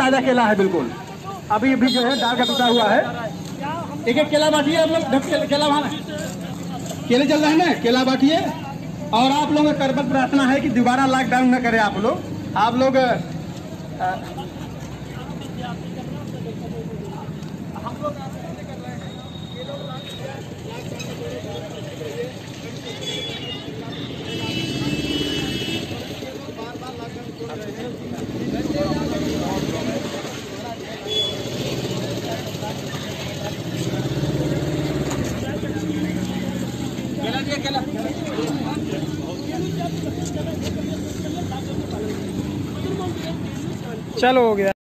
ताजा केला है बिल्कुल, अभी अभी जो है डाल का टूटा हुआ है। एक एक केला बांटिए आप लोग, केला वहाँ केले चल रहे हैं ना, केला बांटिए। और आप लोगों का करबद्ध प्रार्थना है कि दोबारा लॉकडाउन न करें आप लोग। चलो हो गया।